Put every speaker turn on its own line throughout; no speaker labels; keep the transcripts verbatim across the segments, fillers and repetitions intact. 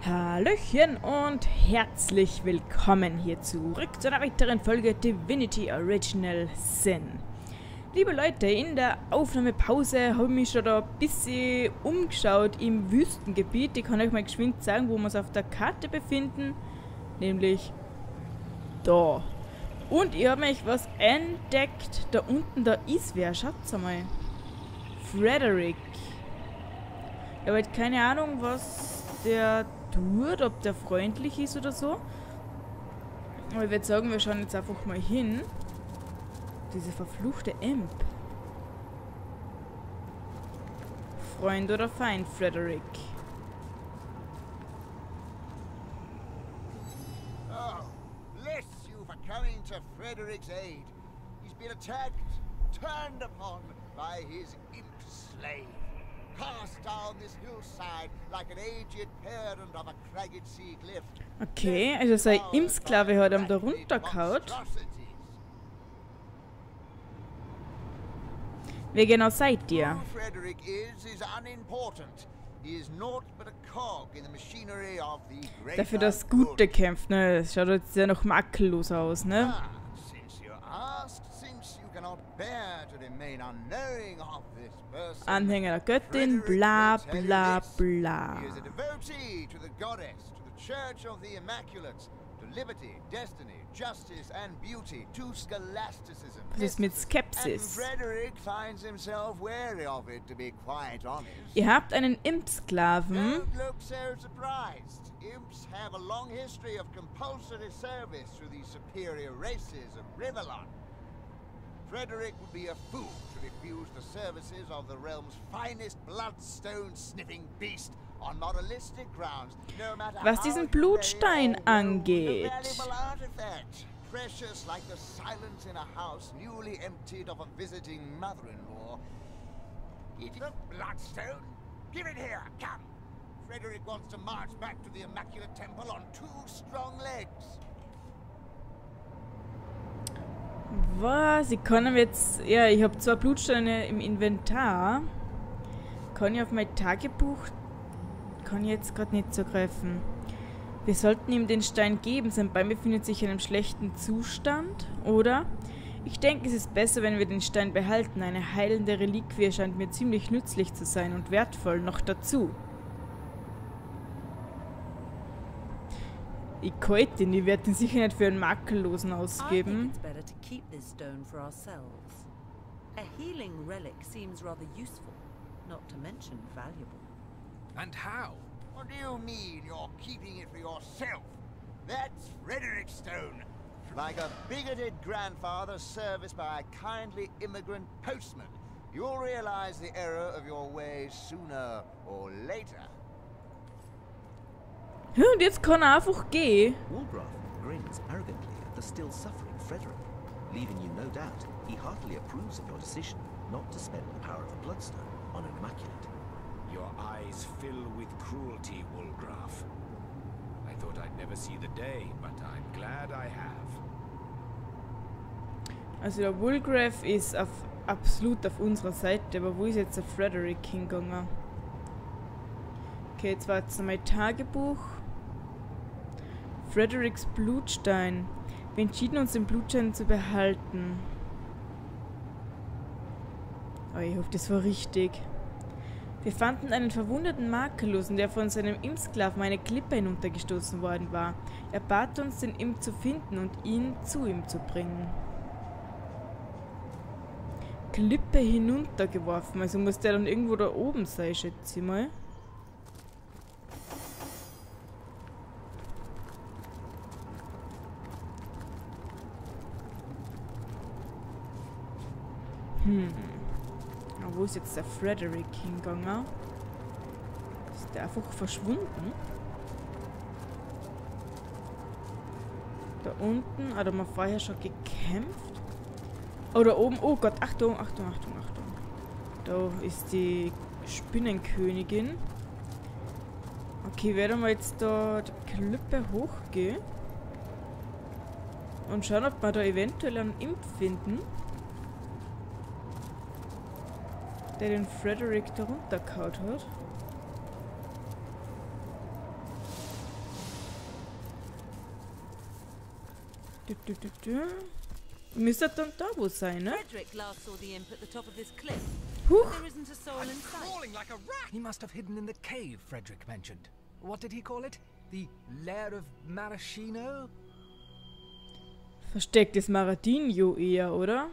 Hallöchen und herzlich willkommen hier zurück zu einer weiteren Folge Divinity Original Sin. Liebe Leute, in der Aufnahmepause habe ich mich schon da ein bisschen umgeschaut im Wüstengebiet. Ich kann euch mal geschwind sagen, wo wir uns auf der Karte befinden. Nämlich da. Und ich habe mich was entdeckt. Da unten, da ist wer. Schaut's einmal. Frederick. Ich habe halt keine Ahnung, was der tut, ob der freundlich ist oder so. Aber ich würde sagen, wir schauen jetzt einfach mal hin. Diese verfluchte Imp. Freund oder Feind, Frederick?
Oh, bless you for coming to Frederick's aid. He's been attacked, turned upon by his imp slave. Cast down this hillside like an aged parent of a cragged sea cliff.
Okay, also sein Impfsklave hat ihm da runtergehauen. Wer genau seid ihr?
Who Frederick is is unimportant. He is naught but a cog in the machinery of the great.
Dafür das Gute kämpft, ne? Das schaut jetzt ja noch makellos aus, ne?
Ah, since you asked, since you cannot bear to remain unknowing of this person.
Anhänger der Göttin, bla bla bla.
He is a devotee to the goddess, to the Church of the Immaculates, to liberty, destiny, justice and beauty, to scholasticism.
Was ist mit Skepsis?
And Frederick finds himself wary of it, to be quite honest.
Ihr habt einen Impfsklaven.
Don't look so surprised. Imps have a long history of compulsory service through the superior races of Rivellon. Frederick would be a fool to refuse the services of the realm's finest bloodstone-sniffing beast on moralistic grounds, no matter
Was
how
diesen Blutstein
humane or
angeht.
the valuable artifact, precious like the silence in a house newly emptied of a visiting mother-in-law. Eating a bloodstone? Give it here, come! Frederick wants to march back to the Immaculate Temple on two strong legs.
Was? Ich kann ihm jetzt... Ja, ich habe zwei Blutsteine im Inventar. Kann ich auf mein Tagebuch... Kann ich jetzt gerade nicht zugreifen. Wir sollten ihm den Stein geben. Sein Bein befindet sich in einem schlechten Zustand, oder? Ich denke, es ist besser, wenn wir den Stein behalten. Eine heilende Reliquie scheint mir ziemlich nützlich zu sein und wertvoll noch dazu. Ich kalt ihn, ich werde ihn sicher nicht für einen Makellosen ausgeben.
A healing relic seems rather useful, not to mention valuable.
And how?
What do you mean you're keeping it for yourself? That's Frederick Stone. Like a bigoted grandfather serviced by a kindly immigrant postman. You'll realize the error of your ways sooner or later.
Und jetzt kann er einfach gehen.
Walgraf grins arrogantly at the still suffering Frederick, leaving you no doubt he heartily approves of your decision not to spend the power of the Bloodstone on an Immaculate.
Your eyes fill with cruelty, Walgraf. I thought I'd never see the day, but I'm glad I have.
Also der Walgraf ist auf, absolut auf unserer Seite, aber wo ist jetzt der Frederick hingegangen? Okay, jetzt war jetzt mein Tagebuch. Fredericks Blutstein. Wir entschieden uns, den Blutstein zu behalten. Oh, ich hoffe, das war richtig. Wir fanden einen verwundeten Makellosen, der von seinem Impfsklaven eine Klippe hinuntergestoßen worden war. Er bat uns, den Imp zu finden und ihn zu ihm zu bringen. Klippe hinuntergeworfen, also muss der dann irgendwo da oben sein, schätze ich mal. Hm. Aber wo ist jetzt der Frederick hingegangen? Ist der einfach verschwunden? Da unten, ah, da haben wir vorher schon gekämpft. Oh, da oben, oh Gott, Achtung, Achtung, Achtung, Achtung. Da ist die Spinnenkönigin. Okay, werden wir jetzt da die Klippe hochgehen. Und schauen, ob wir da eventuell einen Imp finden, der den Frederick da runtergehauen hat. Du, du, du, du. Müsste dann da wo sein, ne?
Frederick last saw the imp at the top of this cliff.
Huch!
There isn't a soul in sight.
Crawling like a rat! He must have hidden in the cave Frederick mentioned. What did he call it? The Lair of Maraschino?
Verstecktes Maradinho eher, oder?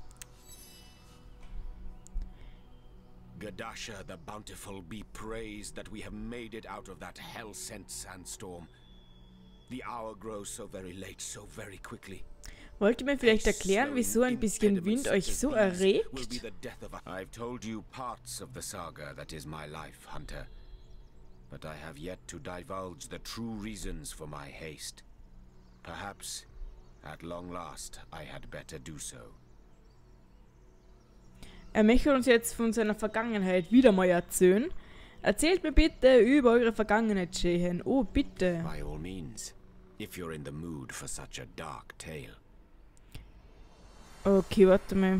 Gadasha the Bountiful be praised that we have made it out of that hell-sent sandstorm. The hour grows so very late, so very quickly.
Wollt ihr mir vielleicht erklären, wieso ein bisschen Wind euch so erregt?
I've told you parts of the saga that is my life, Hunter. But I have yet to divulge the true reasons for my haste. Perhaps, at long last, I had better do so.
Er möchte uns jetzt von seiner Vergangenheit wieder mal erzählen. Erzählt mir bitte über eure Vergangenheit, Jehan. Oh, bitte.
By all means, if you're in the mood for such a dark tale.
Okay, warte mal.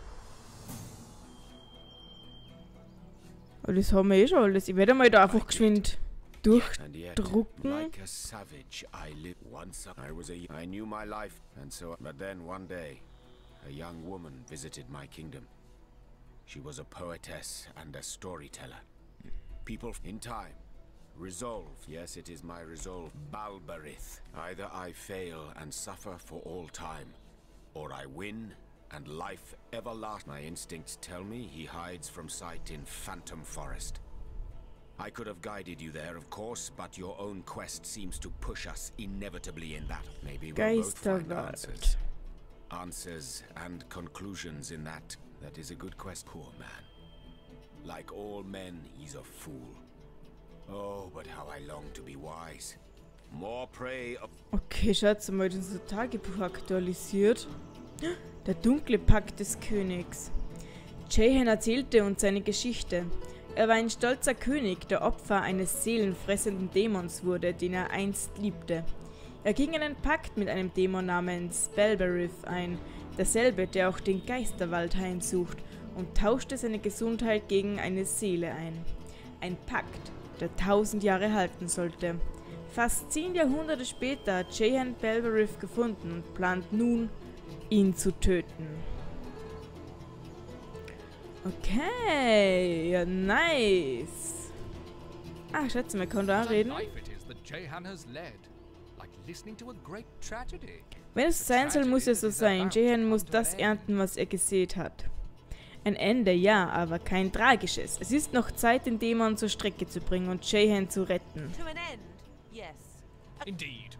Oh, das haben wir eh schon alles. Ich werde mal da einfach geschwind durchdrucken.
Like a savage, I lived once. I was a. I knew my life, and so. But then one day, a young woman visited my kingdom. She was a poetess and a storyteller. People in time. Resolve. Yes, it is my resolve. Balberith. Either I fail and suffer for all time, or I win and life everlasting. My instincts tell me he hides from sight in Phantom Forest. I could have guided you there, of course, but your own quest seems to push us inevitably in that. Maybe we'll both find answers. Answers and conclusions in that. That is a good quest, poor man. Like all men, he's a fool. Oh, but how I long to be wise. More prey of...
Okay, schaut mal, das ist unser Tagebuch aktualisiert. Der dunkle Pakt des Königs. Jehan erzählte uns seine Geschichte. Er war ein stolzer König, der Opfer eines seelenfressenden Dämons wurde, den er einst liebte. Er ging einen Pakt mit einem Dämon namens Balberith ein, derselbe, der auch den Geisterwald heimsucht, und tauschte seine Gesundheit gegen eine Seele ein. Ein Pakt, der tausend Jahre halten sollte. Fast zehn Jahrhunderte später hat Jehan Balberith gefunden und plant nun, ihn zu töten. Okay, ja, nice. Ah, schätze, man kann da reden. Wenn es sein soll, muss es so sein. Jehan muss das ernten, was er gesät hat. Ein Ende, ja, aber kein tragisches. Es ist noch Zeit, den Dämon zur Strecke zu bringen und Jehan zu retten.
To an end, yes.
Indeed.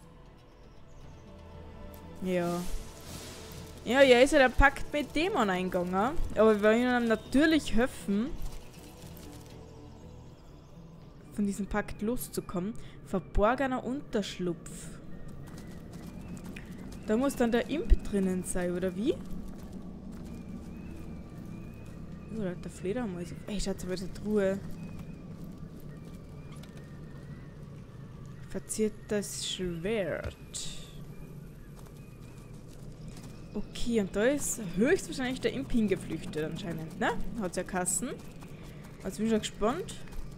Ja. Ja, ja, ist ja der Pakt mit Dämon eingegangen. Aber wir wollen ihm natürlich helfen, von diesem Pakt loszukommen. Verborgener Unterschlupf. Da muss dann der Imp drinnen sein, oder wie? Oh, da hat der Fledermaus. Ey, schaut mal, diese Truhe. Verziertes Schwert. Okay, und da ist höchstwahrscheinlich der Imp hingeflüchtet anscheinend, ne? Hat's ja Kassen. Also bin ich schon gespannt.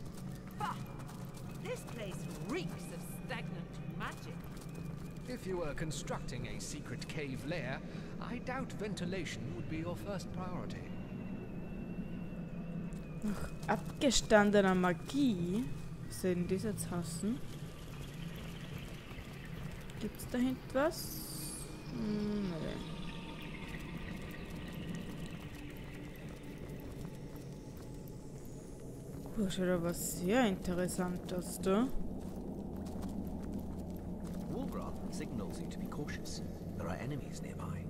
This place reeks of stagnant magic.
If you were constructing a secret cave lair, I doubt ventilation would be your first priority.
Nach abgestandener Magie. Was soll denn das jetzt hassen? Gibt's da hinten was? Hm, nee. Oh, schaut aber was sehr interessant aus, da.
Walgraf signals you to be cautious. There are enemies nearby.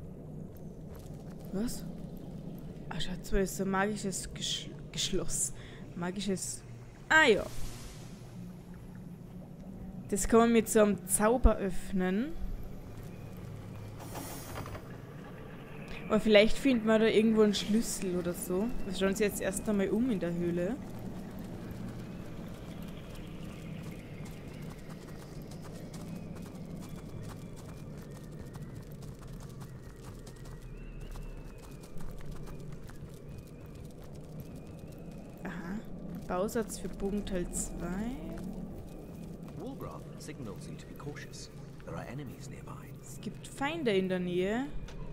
Was? Ah, schaut so, ist so ein magisches Gesch Geschloss. Magisches... Ah, ja. Das kann man mit so einem Zauber öffnen. Aber vielleicht findet man da irgendwo einen Schlüssel oder so. Wir schauen uns jetzt erst einmal um in der Höhle. Aha. Bausatz für Bogenteil zwei.
Walgraf signals you to be cautious. There are enemies nearby.
Es gibt Feinde in der Nähe.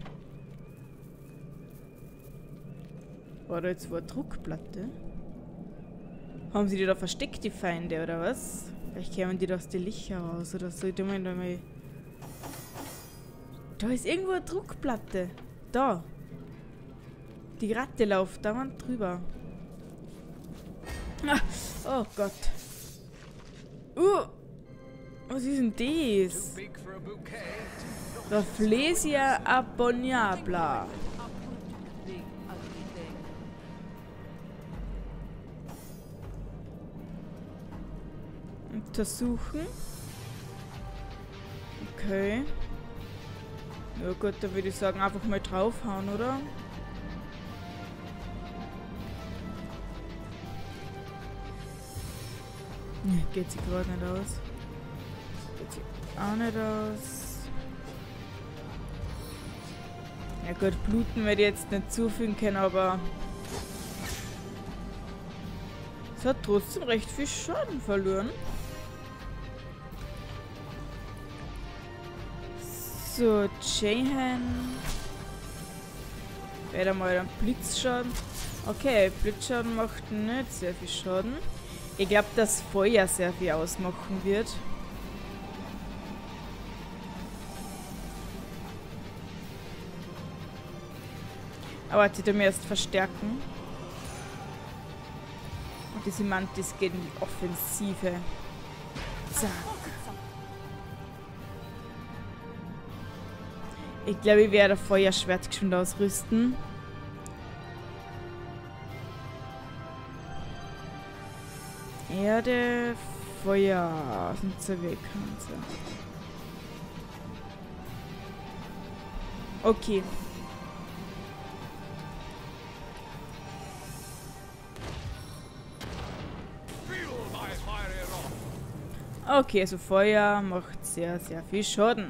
War da jetzt wo eine Druckplatte? Haben sie die da versteckt, die Feinde, oder was? Vielleicht kämen die da aus den Lichter raus oder so. Ich meine, da mal. Da ist irgendwo eine Druckplatte. Da. Die Ratte läuft da man drüber. Ah, oh Gott. Uh, was ist denn das? Rafflesia abominabla. Untersuchen. Okay. Ja gut, dann würde ich sagen, einfach mal draufhauen, oder? Ne, geht sie gerade nicht aus. Geht sie auch nicht aus. Ja gut, bluten werde ich jetzt nicht zufügen können, aber es hat trotzdem recht viel Schaden verloren. So, Jahan. Wäre mal ein Blitzschaden. Okay, Blitzschaden macht nicht sehr viel Schaden. Ich glaube, dass Feuer sehr viel ausmachen wird. Aber die tun mir erst verstärken. Und diese Mantis geht in die Offensive. Zack. Ich glaube, ich werde Feuerschwert geschwind ausrüsten. Erde, Feuer sind zur Wegkante. Okay. Okay, also Feuer macht sehr, sehr viel Schaden.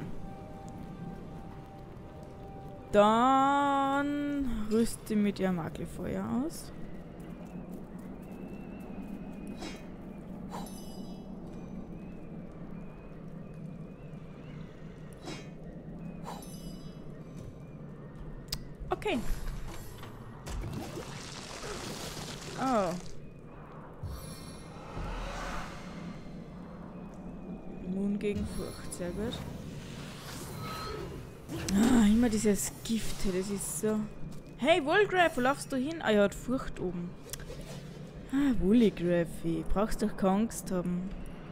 Dann rüste mit ihr Maglefeuer aus. Okay. Oh. Immun gegen Furcht, sehr gut. Ah, immer dieses Gift, das ist so. Hey, Woolgraf, wo laufst du hin? Ah, er hat Furcht oben. Ah, Woolgraf, brauchst doch keine Angst haben.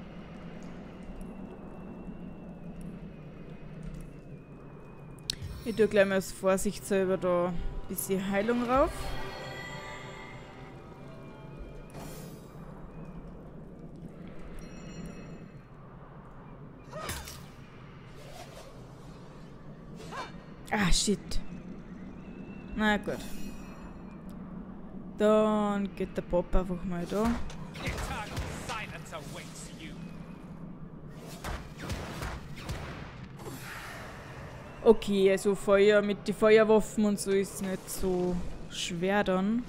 Ich tue gleich mal aus Vorsicht selber da ein bisschen Heilung rauf. Ah, shit. Na gut. Dann geht der Pop einfach mal da. Okay, also Feuer mit den Feuerwaffen und so ist nicht so schwer dann.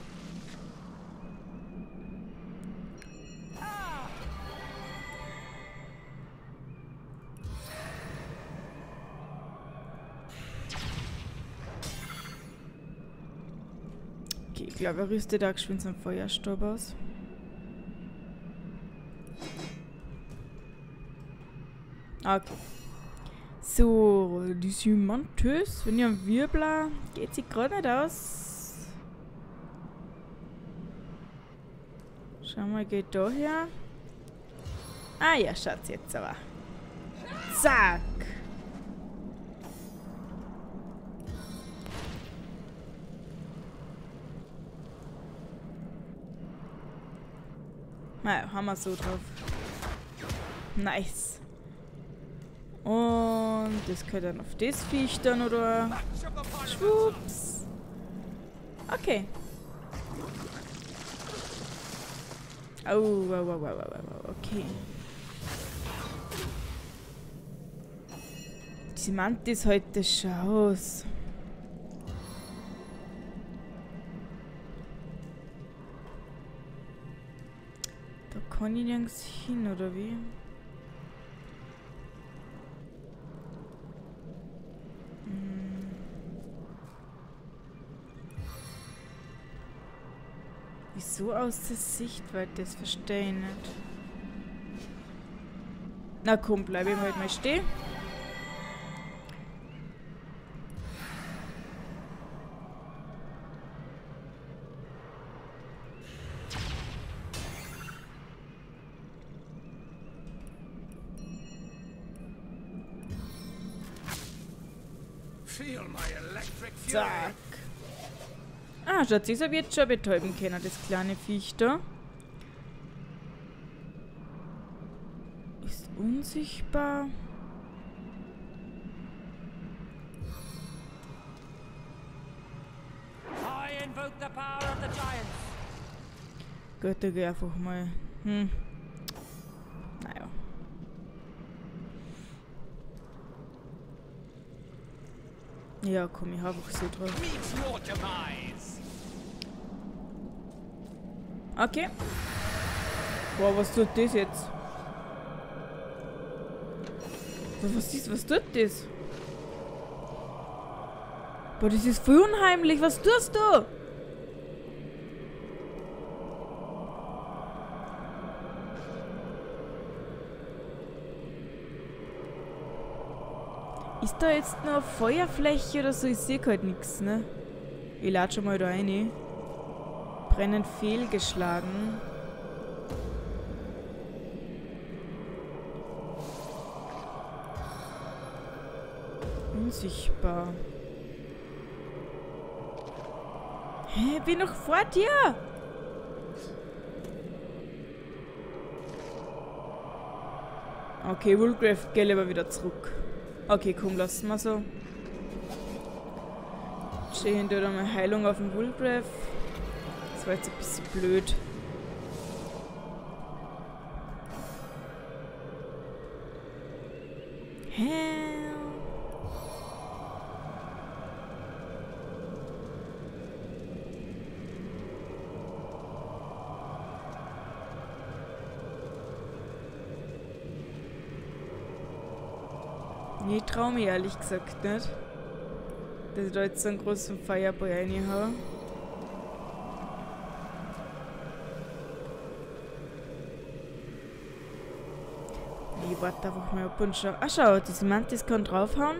Okay, ich glaube, er rüstet da geschwind seinen Feuerstab aus. Okay. So, die Symantös, wenn ihr am Wirbler, geht sie gerade nicht aus. Schau mal, geht da her. Ah ja, schaut's jetzt aber. Zack! Naja, haben wir so drauf. Nice. Und das gehört dann auf das Viech dann, oder? Schwupps. Okay. Oh, wow, wow, wow, wow, okay. Die Mantis heute schaus. Da kann ich nirgends hin, oder wie? Wieso aus der Sichtweite? Das verstehe ich nicht. Na komm, bleib ich halt mal stehen. Zack. Ah, schaut, das habe ich jetzt schon betäuben können, das kleine Viech da. Ist unsichtbar.
I invoke the power of the giants.
Gut, da geh einfach mal. Hm. Naja. Ja, komm, ich hab auch so drauf. Okay. Boah, was tut das jetzt? Was ist, was tut das? Boah, das ist voll unheimlich. Was tust du? Ist da jetzt noch eine Feuerfläche oder so? Ich sehe halt nichts, ne? Ich lade schon mal da rein. Brennend fehlgeschlagen. Unsichtbar. Hä? Bin noch vor dir! Okay, Woolgrave, geh lieber wieder zurück. Okay, komm, lassen wir so. Stehen da mal Heilung auf dem Woolgrave. Das war jetzt ein bisschen blöd. Hä? Ich traue mich ehrlich gesagt nicht, dass ich da jetzt so einen großen Fireball reinhaue. Ich warte einfach mal ab und schau. Ah, schau, das Mantis kann draufhauen.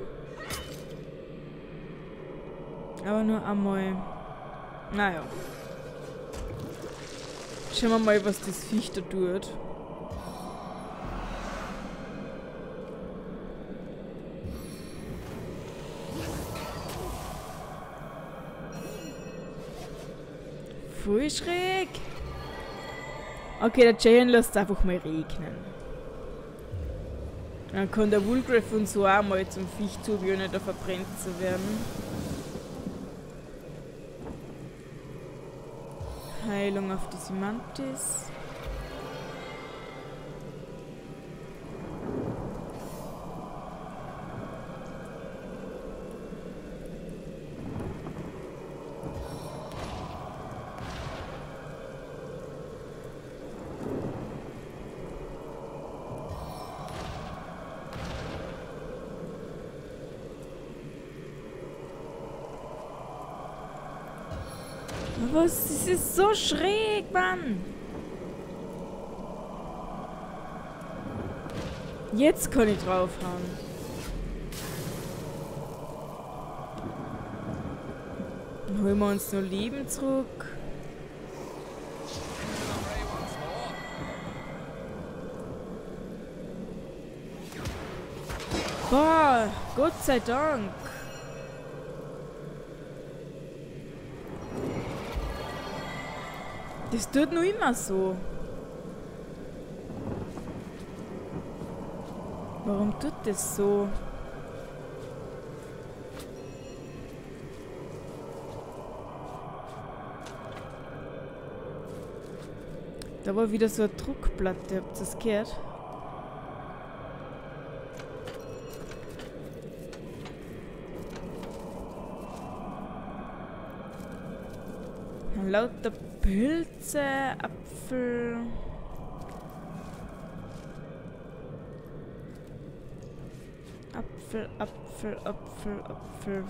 Aber nur einmal. Naja. Schauen wir mal, was das Viech da tut. Voll schräg. Okay, der Jayen lässt einfach mal regnen. Dann kann der Woolgrave und so auch mal zum Viech zu, ohne da verbrennt zu werden. Heilung auf die Mantis. Was? Das ist so schräg, Mann! Jetzt kann ich draufhauen. Dann holen wir uns nur Leben zurück. Boah, Gott sei Dank. Das tut noch immer so. Warum tut das so? Da war wieder so eine Druckplatte, habt ihr das gehört? Lauter Pilze, Apfel. Apfel, Apfel, Apfel, Apfel.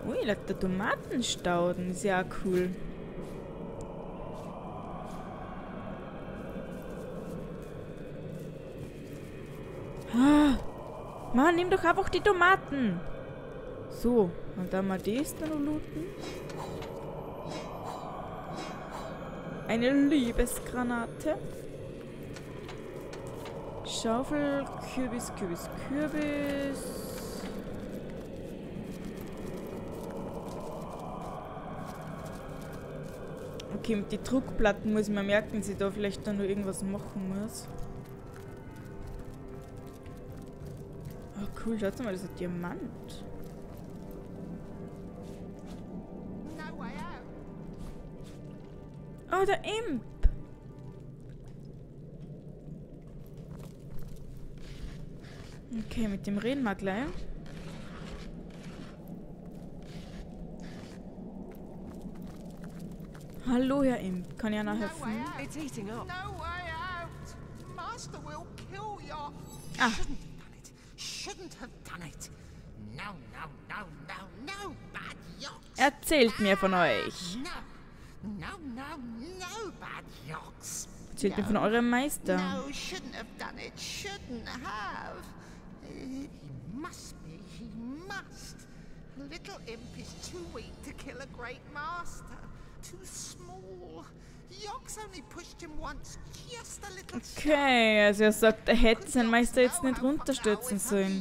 Ui, der Tomatenstauden. Ist ja auch cool. Ah, Mann, nimm doch einfach die Tomaten. So, und dann mal das dann noch looten. Eine Liebesgranate. Schaufel, Kürbis, Kürbis, Kürbis. Okay, mit den Druckplatten muss ich mir merken, dass ich da vielleicht dann noch irgendwas machen muss. Oh cool, schaut mal, das ist ein Diamant. Oh, der Imp! Okay, mit dem reden wir gleich. Hallo, Herr Imp. Kann ich Ihnen helfen?
It's eating up. No way out. Master will kill you.
Ah.
Shouldn't have done it. No, no, no, no, no, bad yaks.
Erzählt mir von euch.
No, no, no, no, bad yaks.
Erzählt mir von eurem Meister.
No, shouldn't have done it. Shouldn't have. He must be. He must. Little Imp is too weak to kill a great master. Too small. Yaks only pushed him once, just a little.
Okay, also er sagt, er hätte seinen Meister jetzt nicht runterstürzen sollen.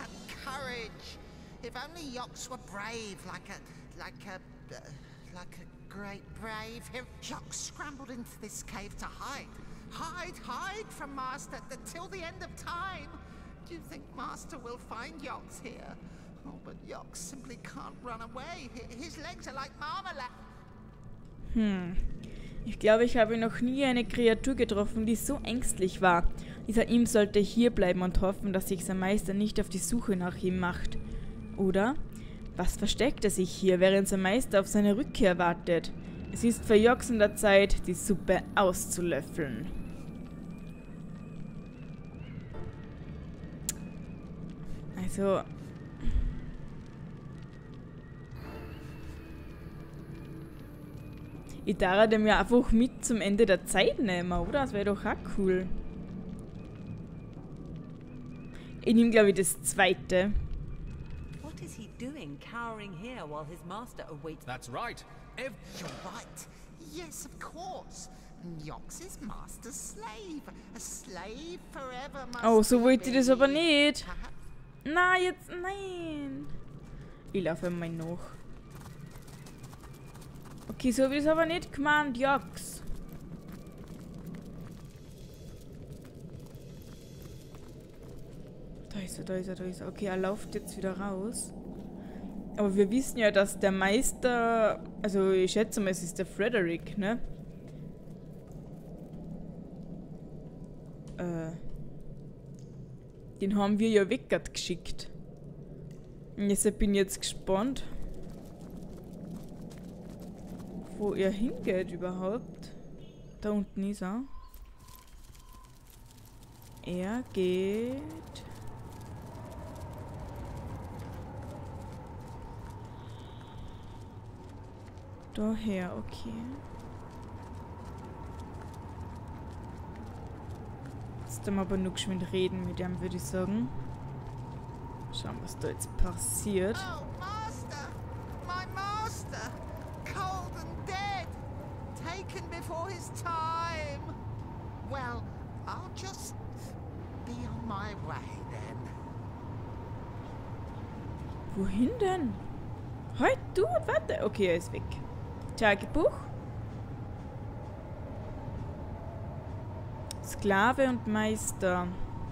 If only Yaks were brave, like a, like a, uh, like a great brave hero. Yaks scrambled into this cave to hide, hide, hide from Master till the end of time. Do you think Master will find Yaks here? Oh, but Yaks simply can't run away. His legs are like marmalade.
Hm. Ich glaube, ich habe noch nie eine Kreatur getroffen, die so ängstlich war. Dieser Imp sollte hier bleiben und hoffen, dass sich sein Meister nicht auf die Suche nach ihm macht. Oder? Was versteckt er sich hier, während sein Meister auf seine Rückkehr wartet? Es ist für Yaks an der Zeit, die Suppe auszulöffeln. Also... Ich darf dem ja einfach mit zum Ende der Zeit nehmen, oder? Das wäre doch auch cool. Ich nehme, glaube ich, das zweite.
What is he doing, cowering here while his master awaits?
That's right. Ev
You're right. Yes, of course. Yaks is Master's slave. A slave forever must
Oh, so
he
wollte ich das
be.
aber nicht.
Perhaps
Na, jetzt, nein. Ich laufe mal noch. Okay, so habe ich es aber nicht gemeint, Yaks. Da ist er, da ist er, da ist er. Okay, er läuft jetzt wieder raus. Aber wir wissen ja, dass der Meister... Also, ich schätze mal, es ist der Frederick, ne? Äh... Den haben wir ja weggeschickt. Und deshalb bin ich jetzt gespannt, wo er hingeht überhaupt. Da unten ist er. Er geht... daher, okay. Jetzt haben wir aber nur geschwind reden mit ihm, würde ich sagen. Schauen, was da jetzt passiert.
Oh, Master! My Master! Cold and dead! Taken before his time! Well, I'll just be on my way then.
Wohin denn? Halt, du, warte. Okay, er ist weg. Tagebuch. Sklave und Meister.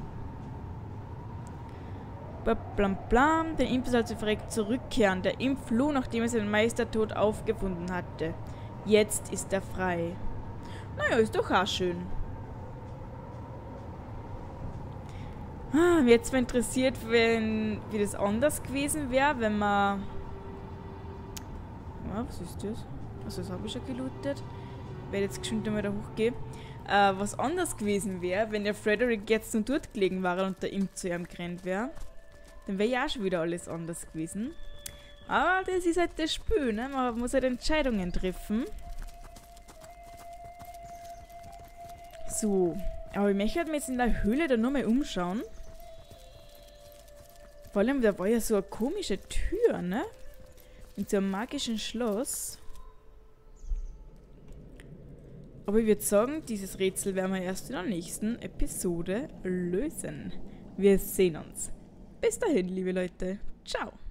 Blam blam. Der Imp soll zu verreckt zurückkehren. Der Imp floh, nachdem er seinen Meister tot aufgefunden hatte. Jetzt ist er frei. Naja, ist doch auch schön. Ah, mich jetzt mal interessiert, wenn, wie das anders gewesen wäre, wenn man... Ja, was ist das? Also das habe ich schon gelootet. Ich werde jetzt geschwind einmal da hochgehen. Äh, was anders gewesen wäre, wenn der Frederick jetzt nur dort gelegen war und der Imp zu ihm gerannt wäre. Dann wäre ja auch schon wieder alles anders gewesen. Aber das ist halt das Spiel, ne? Man muss halt Entscheidungen treffen. So. Aber ich möchte mir jetzt in der Höhle da nochmal umschauen. Vor allem, da war ja so eine komische Tür, ne? In so einem magischen Schloss. Aber ich würde sagen, dieses Rätsel werden wir erst in der nächsten Episode lösen. Wir sehen uns. Bis dahin, liebe Leute. Ciao.